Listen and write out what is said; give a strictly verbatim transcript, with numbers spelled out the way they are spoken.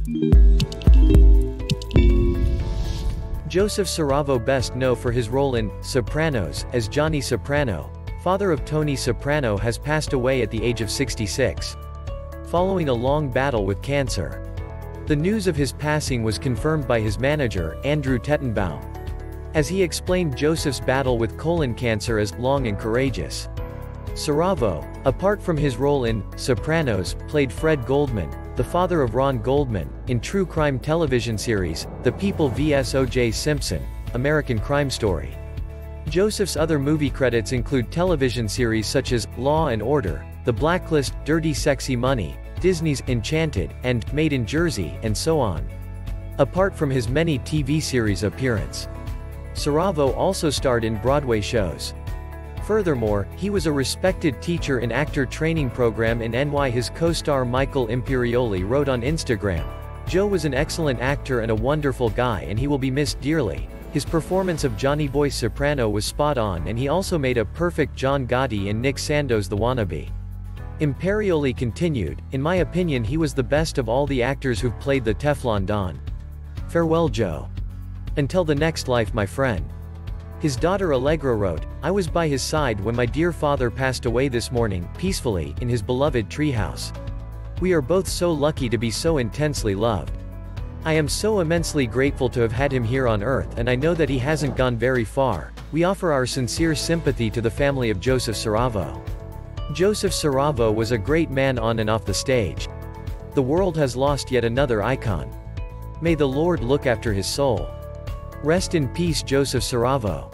Joseph Saravo, best known for his role in Sopranos as Johnny Soprano, father of Tony Soprano, has passed away at the age of sixty-six. Following a long battle with cancer. The news of his passing was confirmed by his manager, Andrew Tettenbaum. As he explained Joseph's battle with colon cancer as long and courageous. Saravo, apart from his role in Sopranos, played Fred Goldman, the father of Ron Goldman, in true crime television series, The People versus O J Simpson, American Crime Story. Joseph's other movie credits include television series such as Law and Order, The Blacklist, Dirty Sexy Money, Disney's Enchanted, and Made in Jersey, and so on. Apart from his many T V series appearances, Saravo also starred in Broadway shows. Furthermore, he was a respected teacher in actor training program in N Y. His co-star Michael Imperioli wrote on Instagram, "Joe was an excellent actor and a wonderful guy, and he will be missed dearly. His performance of Johnny Boy Soprano was spot on, and he also made a perfect John Gotti in Nick Sando's The Wannabe." Imperioli continued, "In my opinion, he was the best of all the actors who've played the Teflon Don. Farewell, Joe. Until the next life, my friend." His daughter Allegra wrote, "I was by his side when my dear father passed away this morning, peacefully, in his beloved treehouse. We are both so lucky to be so intensely loved. I am so immensely grateful to have had him here on earth, and I know that he hasn't gone very far. We offer our sincere sympathy to the family of Joseph Saravo. Joseph Saravo was a great man on and off the stage. The world has lost yet another icon. May the Lord look after his soul. Rest in peace, Joseph Saravo."